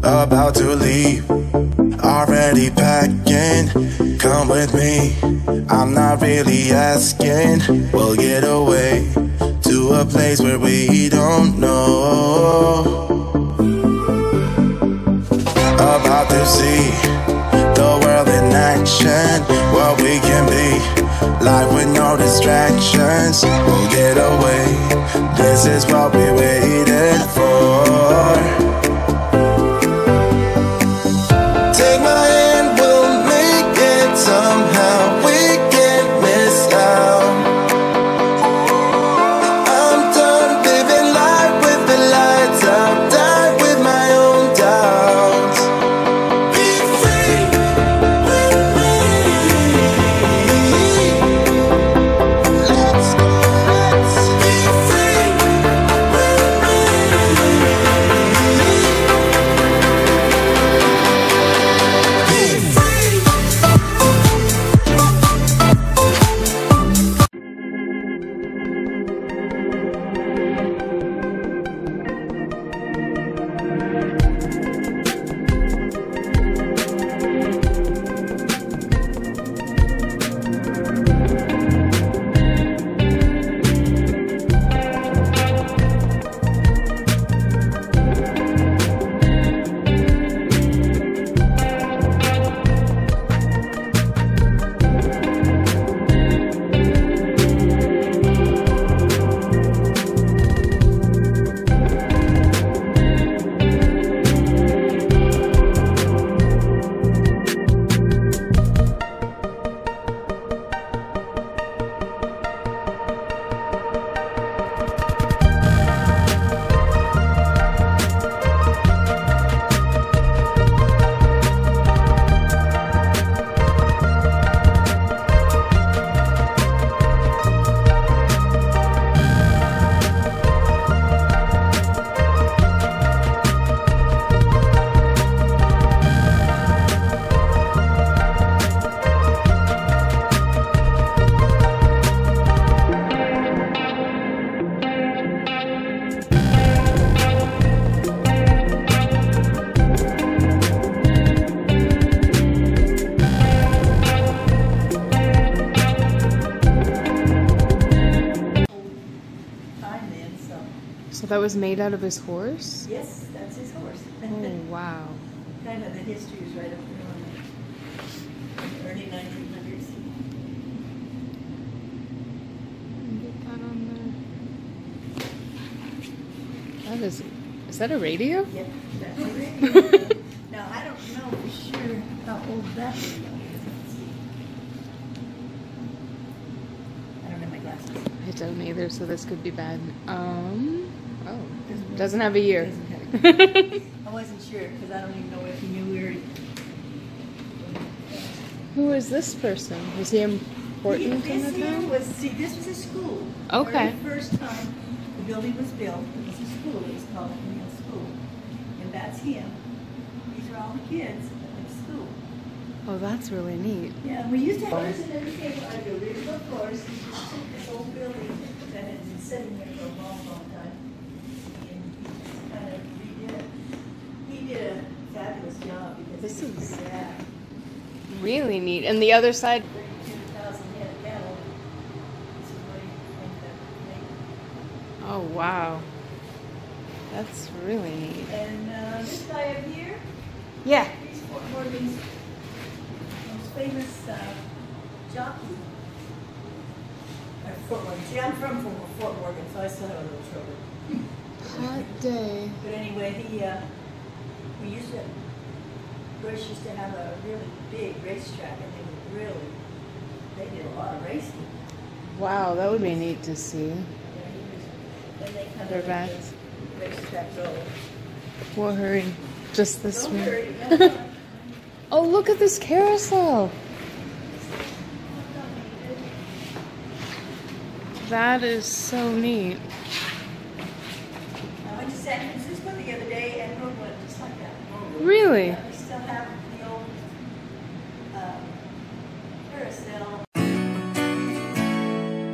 about to leave, already packing. Come with me, I'm not really asking. We'll get away to a place where we don't know. About to see the world in action, what we can be, life with no distractions. We'll get away, this is what we waited for. Take my hand, we'll make it somehow. We can't miss out. I'm done living life with the lights out, die with my own doubts. Be free with me. Let's go, let's be free with me. Be free. So that was made out of his horse? Yes, that's his horse. Oh, wow. Kind of the history is right up there on the early 1900s. Get that on there. That is that a radio? Yep, that's a radio. Now, I don't know for sure how old that radio is. Let's see. I don't have my glasses. I don't either, so this could be bad. Oh, doesn't have a year. I wasn't sure because I don't even know if he knew we were. Who is this person? Was he important in the This here town? was, see, this was a school. Okay. The very first time the building was built, it was a school. It was called a school. And that's him. These are all the kids at the school. Oh, that's really neat. Yeah, we used to have this and everything like the original floors. This old building that had been sitting there for a long, long time. And he just kind of redid it. He did a fabulous job because This is- yeah, Really neat. And the other side? 32,000 head of cattle. This is what he ended up making. Oh, wow. That's really neat. And this guy up here, Yeah. he's Fort Morgan's most famous jockey. Fort Morgan. See, I'm from Fort Morgan, so I still have a little trouble. Hot day. But anyway, we used to, Bush used to have a really big racetrack, and they did a lot of racing. Wow, that would be neat to see. Yeah, then they kind They're of back. let the racetrack go. We'll hurry. Just this Don't way. hurry, no. Oh, look at this carousel. That is so neat. I went to San Francisco the other day and rode one just like that. Really? Yeah, we still have the old carousel.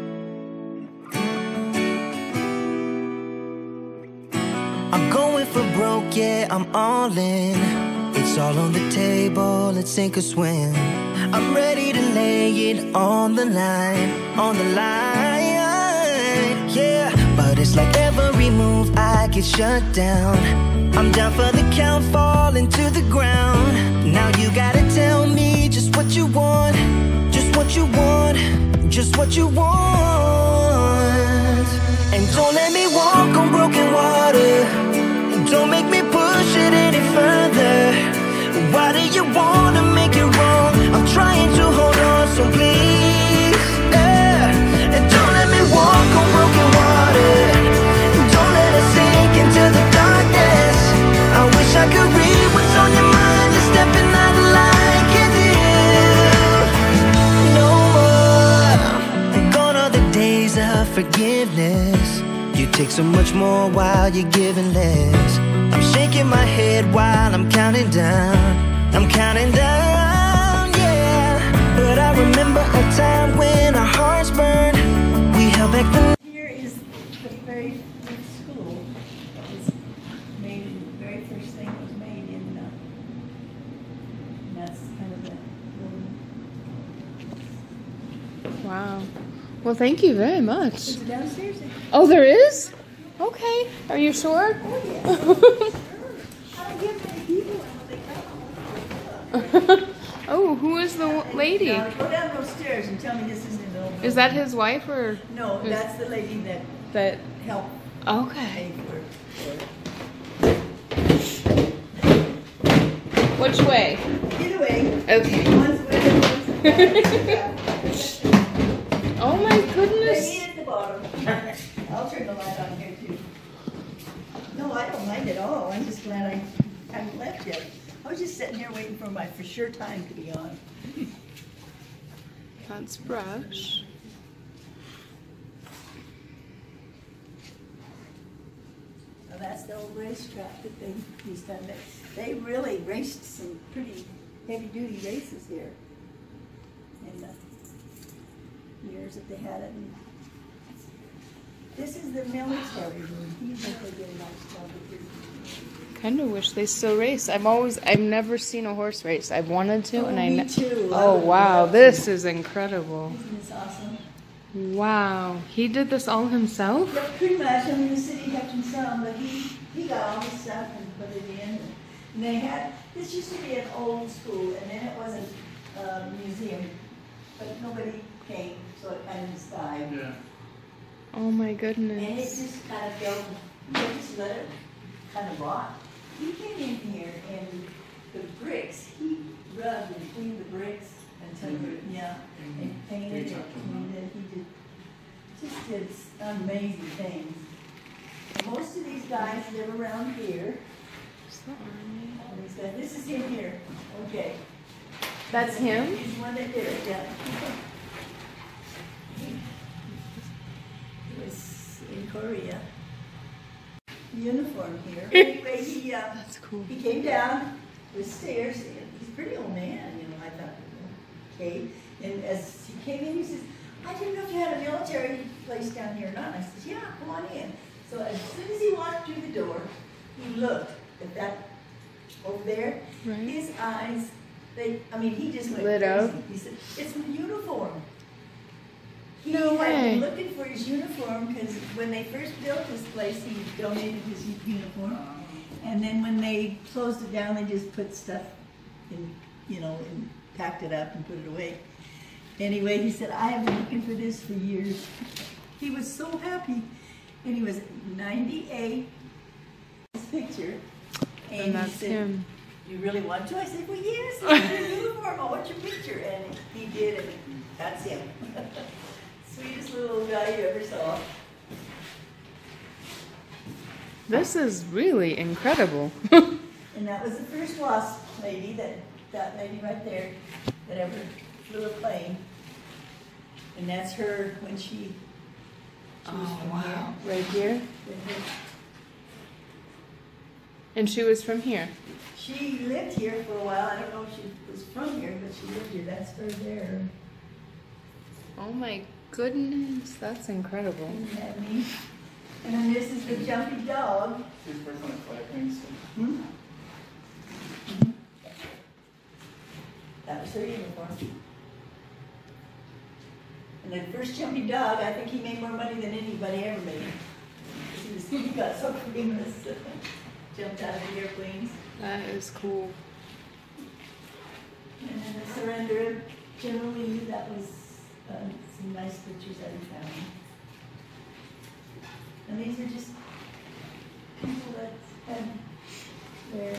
I'm going for broke, yeah, I'm all in. It's all on the table, let's sink or swim. I'm ready to lay it on the line, yeah. But it's like every move I get shut down. I'm down for the count, falling to the ground. Now you gotta tell me just what you want, just what you want, just what you want. And don't let me walk on broken water. Don't make me push it any further. Why do you wanna make it wrong? I'm trying to hold on, so please, yeah. And don't let me walk on broken water. Don't let us sink into the darkness. I wish I could read what's on your mind. You're stepping out like you do. No more. Gone are the days of forgiveness. You take so much more while you're giving less. I'm shaking my head while I'm counting down. I'm counting down, yeah. But I remember a time when our hearts burned. We held back the... Here is the very first school that was made, the very first thing that was made in, and that's kind of the building. Wow. Well, thank you very much. Is it downstairs? Oh, there is? Okay. Are you sure? Oh, yes. Sure. I don't get many people when they come. Oh, who is the lady? Now, go down those stairs and tell me this isn't an old Is that his wife or? No, that's the lady That. helped Okay. pay for it. Which way? Get away. Okay. One's way, one's back. Oh my They goodness. meet at the bottom. I'll turn the light on here too. No, I don't mind at all. I'm just glad I haven't left yet. I was just sitting here waiting for my for sure time to be on. That's brush. Now that's the old racetrack that they used to have. They really raced some pretty heavy duty races here in the years that they had it. And this is the military room. He really did a nice job with this. Kind of wish they still race. I've never seen a horse race. I've wanted to, and me too. Oh wow, this is incredible. Isn't this awesome? Wow, he did this all himself. Yeah, pretty much. I mean, the city kept him some, but he got all this stuff and put it in. And they had, this used to be an old school, and then it was a museum, but nobody came, so it kind of just died. Yeah. Oh my And it goodness. just kind of fell, they just let it kind of rot. He came in here and the bricks, he rubbed and cleaned the bricks until, yeah, and painted it, cleaned it. He just did amazing things. And most of these guys live around here. This is him here. Okay. That's him? He's the one that did it, yeah. He was in Korea. Uniform here. Anyway, That's cool. he came down the stairs. He's a pretty old man, you know. I thought, okay. And as he came in, he says, "I didn't know if you had a military place down here or not." I said, "Yeah, come on in." So as soon as he walked through the door, he looked at that over there. Right. His eyes, he just went Lit crazy. up. He said, "It's my uniform." He No had way. been looking for his uniform because when they first built this place, he donated his uniform. And then when they closed it down, they just put stuff in, and packed it up and put it away. Anyway, he said, "I have been looking for this for years." He was so happy. And he was 98, his picture. And that's he said, him. "You really want to?" I said, "Well, yes, it's your uniform. I want your picture." And he did it. That's him. Sweetest little guy you ever saw. This is really incredible. And that was the first WASP lady, that lady right there, that ever flew a plane. And that's her when she was from here. Right here? With her. And she was from here. She lived here for a while. I don't know if she was from here, but she lived here. That's her there. Oh my goodness, that's incredible. Isn't that neat? And then this is the jumpy dog. That was her uniform. And the first jumpy dog, I think he made more money than anybody ever made. He got so famous. Jumped out of the airplanes. That is cool. And then the surrender of General Lee, that was some nice pictures that he found. And these are just people that had their...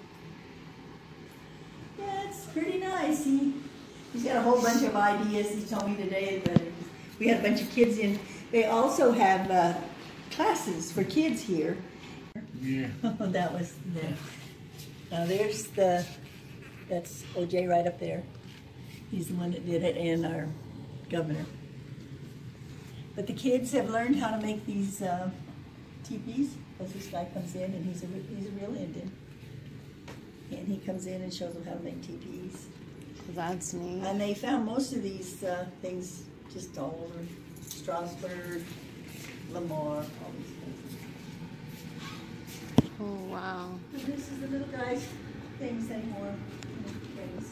Yeah, it's pretty nice. He's got a whole bunch of ideas. He told me today that we had a bunch of kids in. They also have classes for kids here. Yeah. That was the... Now there's that's OJ right up there. He's the one that did it, and our governor. But the kids have learned how to make these teepees. Because this guy comes in, and he's a real Indian. And he comes in and shows them how to make teepees. That's neat. And they found most of these things just all over Strasbourg, Lamar, all these places. Oh, wow. And this is the little guy's things anymore. Things.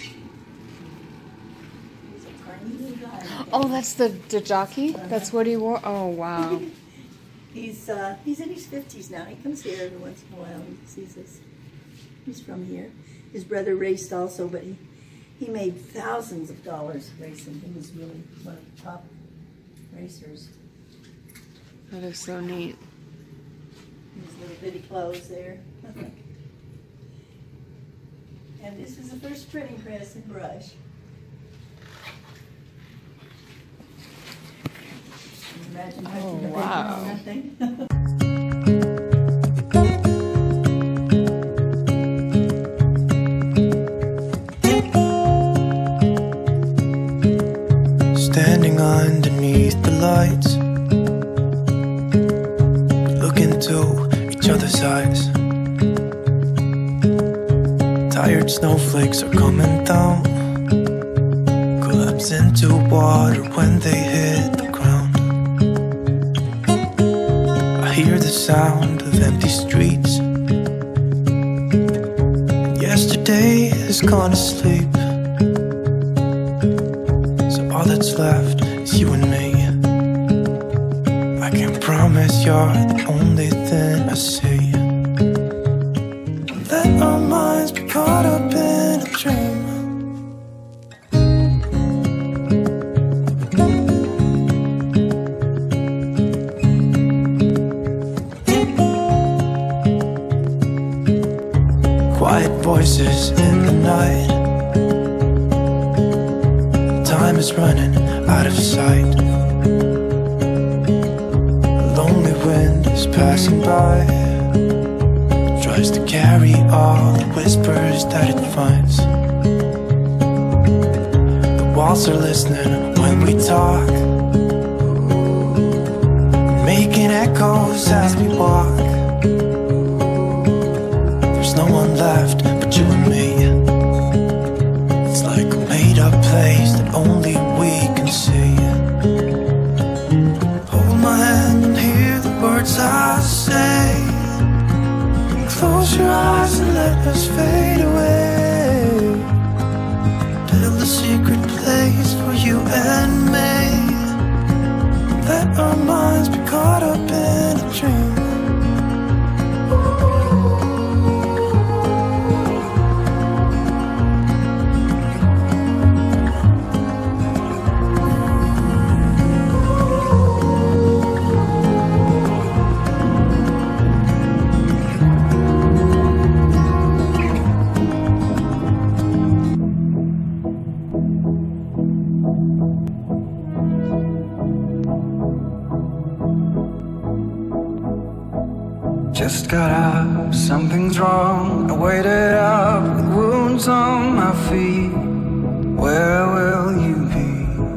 He's a tiny little guy. Oh, that's the jockey? That's what he wore? Oh, wow. He's in his 50s now. He comes here every once in a while. He sees us. He's from here. His brother raced also, but he made thousands of dollars racing. He was really one of the top racers. That is so neat. His little bitty clothes there. And this is the first printing press in Brush. Imagine touching the paper wow. or nothing. Standing underneath the lights, look into each other's eyes. Tired snowflakes are coming down, collapse into water when they hit the ground. I hear the sound of empty streets, and yesterday has gone to sleep. All that's left is you and me. I can't promise you're the only thing I see. Let our minds be caught up in a dream. Quiet voices in the night. Time is running out of sight. A lonely wind is passing by, tries to carry all the whispers that it finds. The walls are listening when we talk, making echoes as we walk. There's no one left but you and me. It's like a made-up place that only we can see. Hold my hand and hear the words I say. Close your eyes and let us fade away. Build a secret place for you and me. Let our minds be caught up in a dream. Just got up, something's wrong. I waited up with wounds on my feet. Where will you be?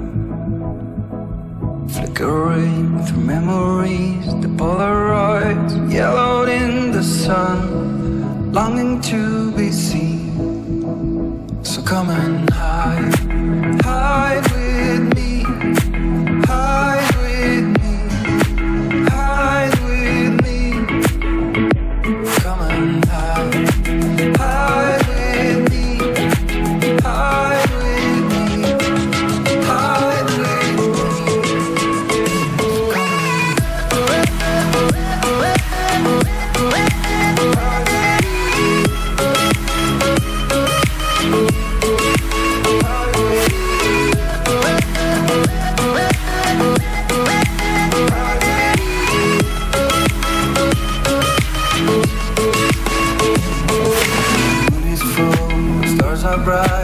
Flickering through memories, the Polaroids yellowed in the sun, longing to be seen. So come and hide, hide with me, hide with me, hide with me. bright.